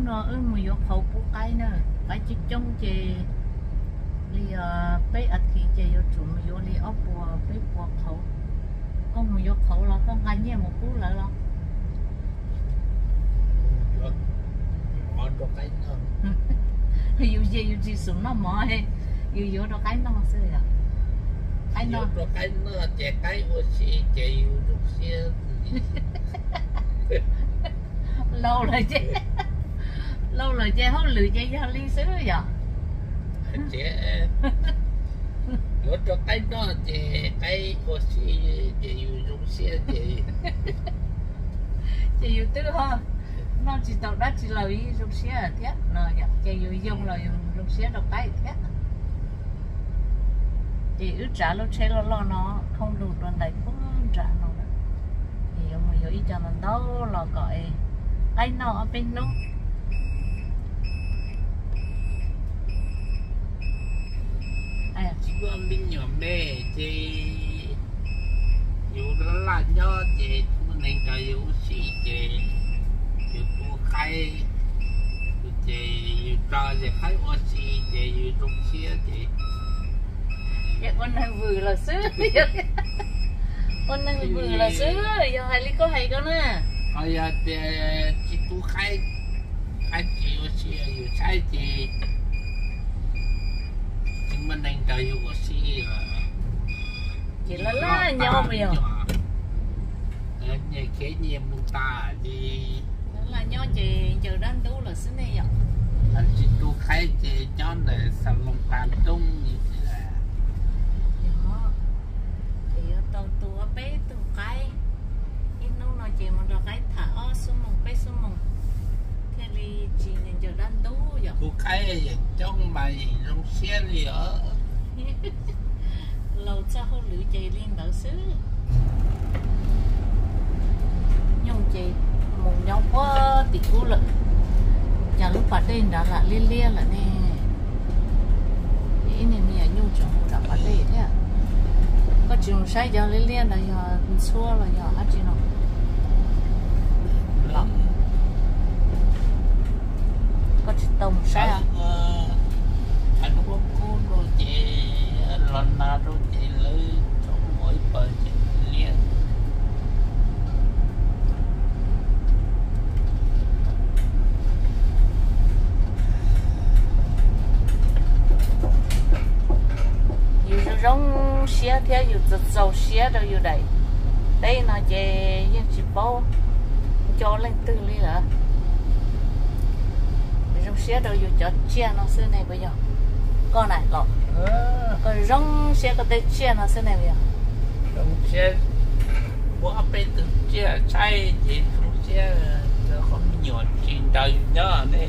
nó mùi vô khẩu bố cái nữa cái chiếc trong chè li bé ăn thì chè vô chủ mùi vô li ốc bùa bé bùa khẩu con mùi vô khẩu là con cái nhẹ một cú lại lo món đồ cái nữa yêu gì xuống nó mò hay yêu đồ cái nó xưa à cái nó đồ cái nữa chè cái ô xí chè yêu đồ xí lâu rồi chứ không lười chứ cho ly xứ rồi chè vô đồ cái nó chè cái ô xí chè yêu đồ xí chè yêu tư ha nó chỉ tao đã chỉ lời dùng xí là thế nó chè yêu dùng là dùng xí đồ cái thế thì ước trả lúc chơi lo nó không đủ đoạn đấy cũng trả nó thì ông hiểu ý cho nó đâu là gọi cái nó ở bên nó chỉ có bên nhỏ bé thì dù là nhỏ thì mình nên cho dù gì thì dù tu khai thì dù cho thì khai ô xí thì dù trong xí thì dạ con này vừa là xứ con này vừa là xứ giờ hai lý có hay con nè bây giờ thì chỉ tu khai chỉ ô xí dù sai thì mình nên cho dù ô xí chỉ là nhau bây giờ nhà kế nhà mình ta thì là nhau chỉ chờ đang đủ là xứ này vậy anh chỉ tu khai thì cho để sản phẩm tàn trung như thế là thì tàu tua bé tàu cái ít nấu nói chuyện mà rồi cái thả xuống mông bé xuống mông thế thì chỉ nên chờ đang đủ vậy tu khai trong bài trong xe thì ở lâu sau không lựa chạy lên đỡ xứ nhung chị một nhau quá thì cú lận nhà lúc bắt đây đã là liên liên là nè ý này mình nhung chồng đã bắt đây thế à có chừng sai giờ liên liên là giờ xua là giờ hết chị nào có chỉ tông sai à anh có cô rồi chị lần nào rồi chị lấy trong mỗi bờ chị liên rong xe theo dù dầu xe đâu dù đây đây nó về những chỉ bao cho lên tư lý là rong xe đâu dù cho che nó xưa này bây giờ con này lọ còn rong xe có thể che nó xưa này bây giờ rong xe bữa bên từ che sai thì rong xe không nhỏ chuyện đời nhớ này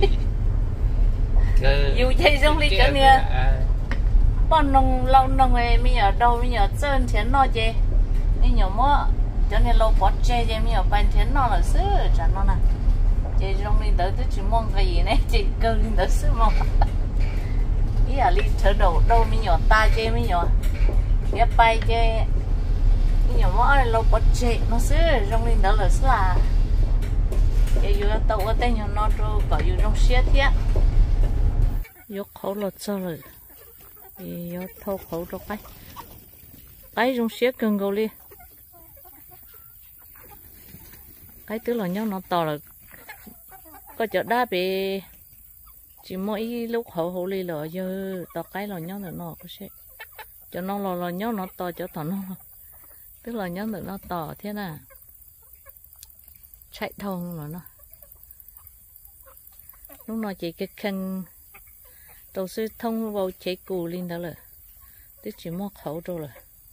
dù chơi rong lý cái nè bọn nông lâu nông ấy mình ở đâu mình ở chân tiền nó chứ mình nhiều mua cho nên lâu bỏ chơi chứ mình ở bàn tiền nó là xứ chẳng nó nè chơi trong đi tới chỉ mong cái gì này chỉ cơ đi tới xứ mong ý là đi thở đầu đâu mình nhỏ ta chơi mình nhỏ ghép bay chơi mình nhỏ mua lâu bỏ chơi nó xứ trong đi tới là xứ à chơi dù tàu ở đây nhỏ nó rồi có dù trong xe thế vô khẩu lột sao rồi thì thâu khẩu cho cái trong xếp cần gầu đi cái tức là nhau nó to là có chỗ đá bị chỉ mỗi lúc hậu đi là giờ to cái là nhau nó có sẽ cho nó là nhau nó to cho thằng nó tức là nhau nó to thế nào chạy thông là nó lúc nó chỉ cái khăn đầu sư thông vào chế cù lên đó là tức chỉ mua khẩu rồi là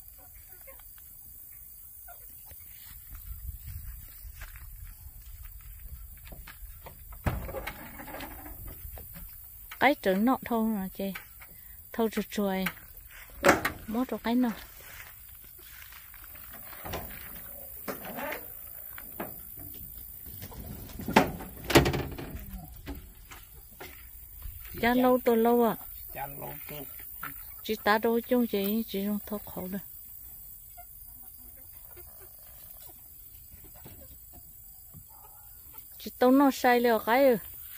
cái trứng nọ thôi là chị thâu chuột chuối mua cho cái nọ cha lâu tôi lâu à chỉ ta đôi chung chỉ trong thóc khẩu thôi chỉ tao nó sai leo cái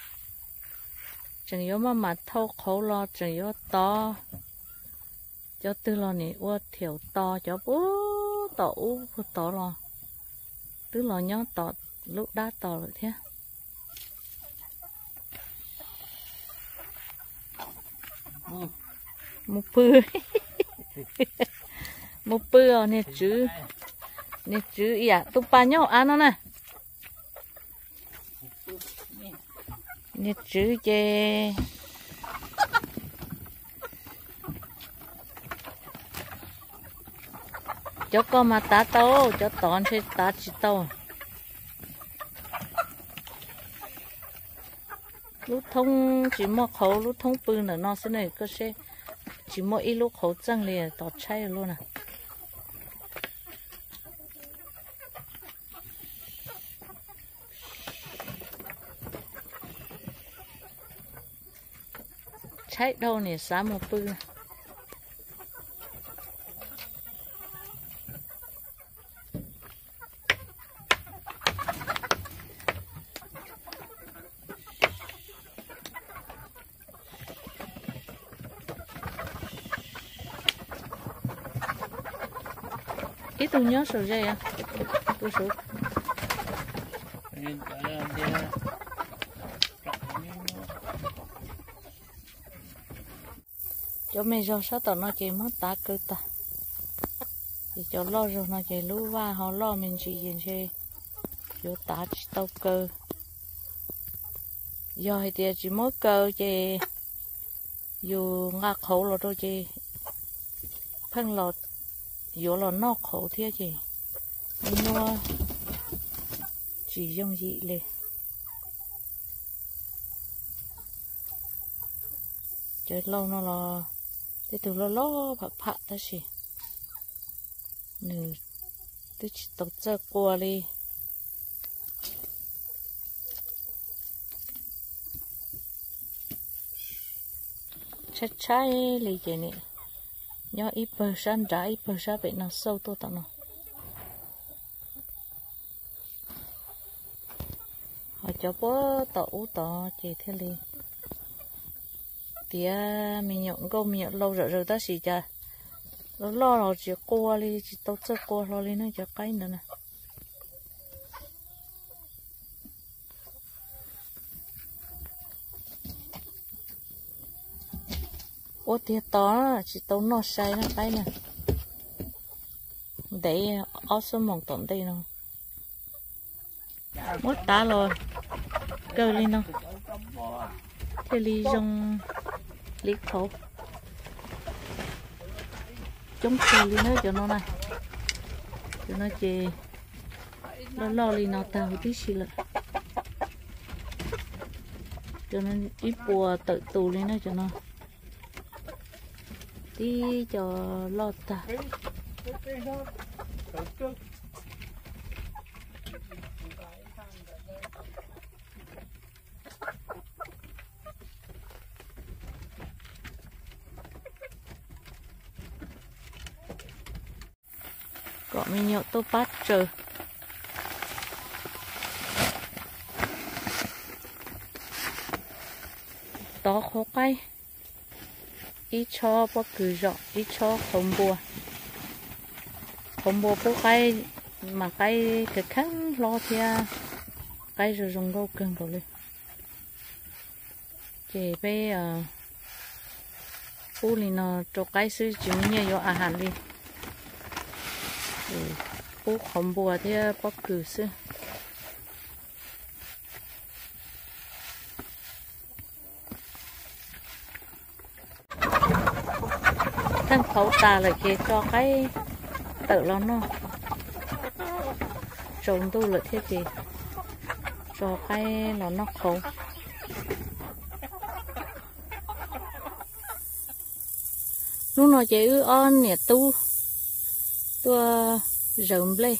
chẳng yếu mà thâu khẩu lo chẳng yếu to cho tư lo này ua thiểu to cho bố tổ to lo tức là nhớ to lúc đã to rồi thế một bự một bự nè chứ dạ tụi ba nhau ăn nó nè nè chứ chê cho con mà tá tao cho tòn thì tá chỉ tao lúc thông chỉ mua khẩu lúc thông bự nữa nó sẽ này có sẽ chỉ mua ít lúc khẩu trăng liền tọt cháy luôn à cháy đâu nè sáng một bự ít tôi nhớ sầu dây à tôi số cho mình rồi sao tao nó chỉ mất tá cơ ta thì cho lo rồi nó chỉ lú va họ lo mình chỉ nhìn chơi vô tá chỉ tao cơ giờ thì chỉ mất cơ chỉ dù ngạc khẩu rồi thôi chỉ phân lọt vô là nó khẩu thế chị mua chỉ dùng gì lên chơi lâu nó là thế từ lo phạt đó chị nè tôi chỉ tập chơi qua đi chết cháy lì chị nè nhớ ít bờ san trái ít bờ sa bị nó sâu to tao nó họ cho bố tàu chỉ thế li tía mình nhận câu mình nhận lâu rồi ta xì cha nó lo rồi chỉ qua đi chỉ tao chơi qua lo đi nó cho cái nữa nè ô tiệt to chỉ tao nó say nó cái nè để ở số mỏng tổn đây nó mất tá rồi cơ lên nó thế li trong liệt khẩu chống cơ lên nó cho nó này cho nó chê lo lên nó tao tí xí lại cho nó ít bùa tự tù lên nó cho nó đi cho lọt ta có mình nhậu tô bát trời to khó cay ít cho bó cứ rõ ít cho không bùa bó cái mà cái khác lo theo cái rồi dùng đâu cần rồi lên chỉ bây bố thì nó cho cái sư chỉ nhiều vô à hẳn đi bố không bùa theo bó cứ sư thân khẩu ta lại kia cho cái tự nó trồng tu lợi thế gì cho cái nó khẩu lúc nó chỉ ư on nè tu tua rộng lên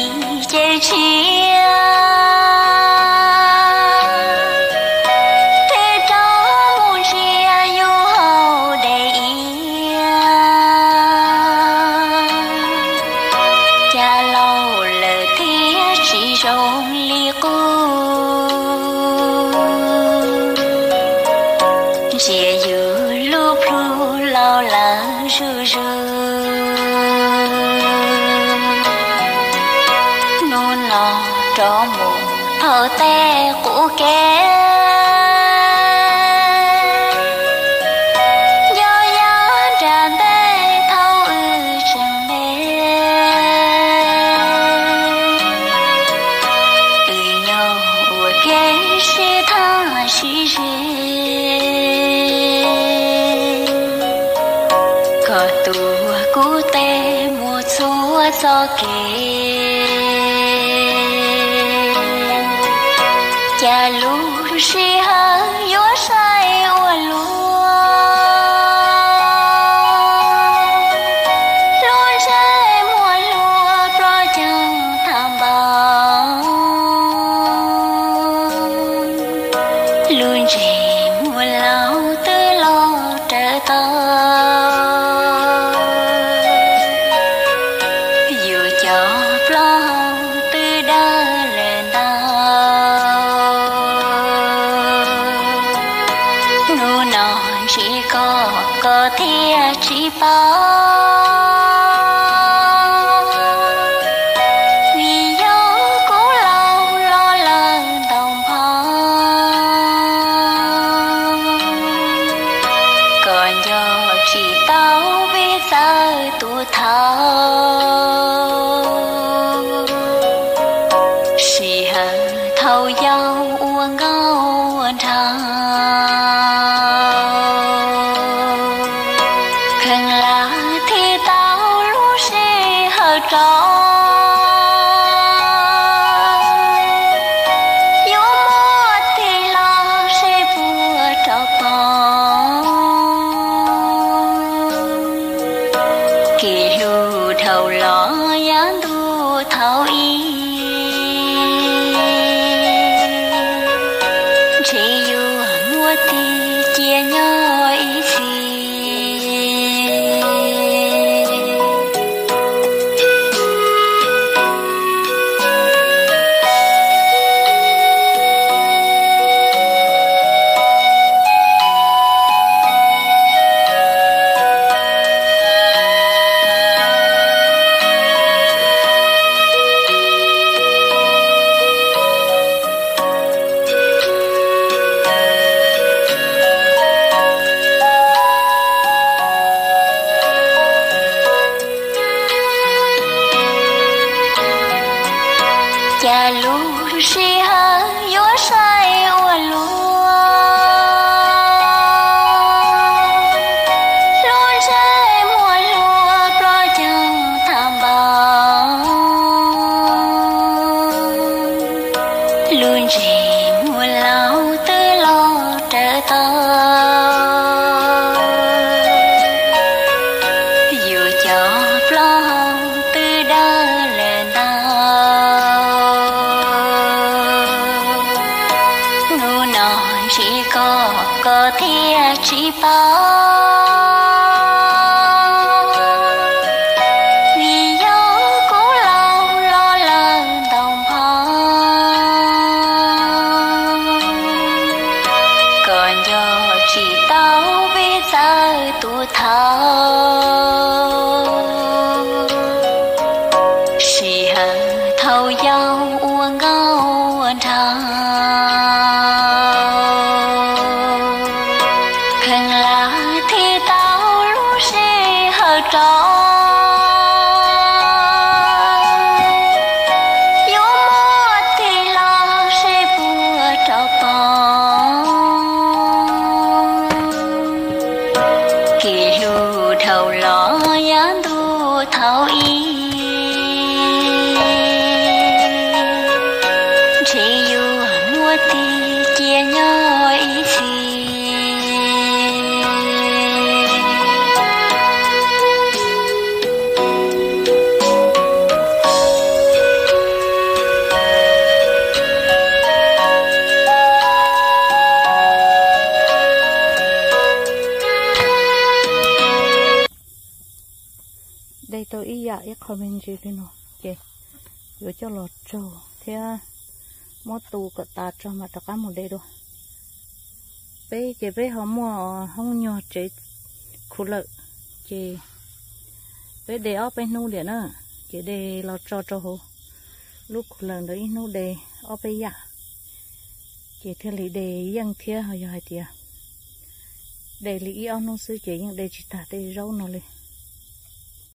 chơi chia thế đó muốn chia yêu hậu đầy cha lâu lời thiết chỉ rong ly cô chia yêu lúc ru lao là ru ru cho một thơ te của kẻ do gió tràn tê thâu chẳng mê nhau của kẻ sẽ tha chỉ có tù của tê một số gió kê cha lu si ha yo sai o lu luôn sai mua lúa pro chẳng tham bao luôn chỉ mua lao tư lo trở tao dù cho lo tư đa lên chỉ có thể chỉ bao vì gió cố lâu lo lắng đồng còn do chỉ tao biết sao tu thao chỉ hận thâu nhau uống ngâu thang cha lu si ha yo sai o lu luôn sai mua lúa pro chẳng tham bao luôn chỉ mua lao tư lo trở tao dù cho lo tư đa lên chỉ có thể chỉ bao vì gió cố lâu lo lắng đồng còn do chỉ tao biết sao tu thao chỉ hận thâu nhau uống ngâu thang lá dạ ít comment gì thế nó chị rồi cho lọt trâu thế mua tù cả ta cho mà tất cả một đây đâu bây chị bây họ mua không nhỏ chị khổ lợi chị bây để ở bên nu điện nữa chị để lọt cho hồ lúc lần đấy nu để ở bây dạ chị theo lý để dân theo họ giờ thì để lý ông nó sư chị nhưng để chỉ ta để rau nó lên